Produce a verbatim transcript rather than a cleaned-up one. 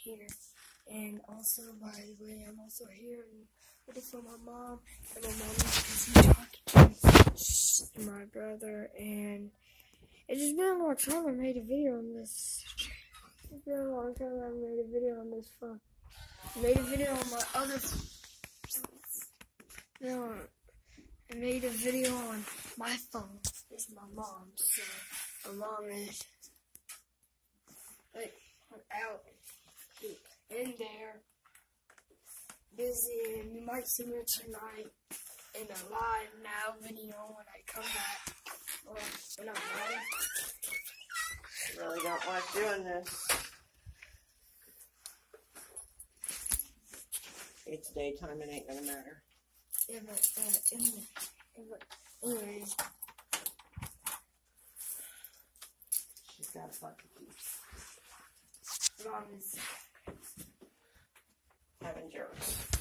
here. And also, by the way, I'm also here ready for my mom. And my mom is talking to my brother. And it's just been a long time I made a video on this. It's been a long time I made a video on this phone. I made a video on my other phone. No, I made a video on my phone. It's my mom's. So my mom is like out in there, busy, and you might see me tonight in a live now video when I come back. Or when I'm live. I really don't like doing this. It's daytime, it ain't gonna matter. Yeah, but, uh, in the, yeah, but, anyways. She's got a bunch of keys. Mom is having jokes.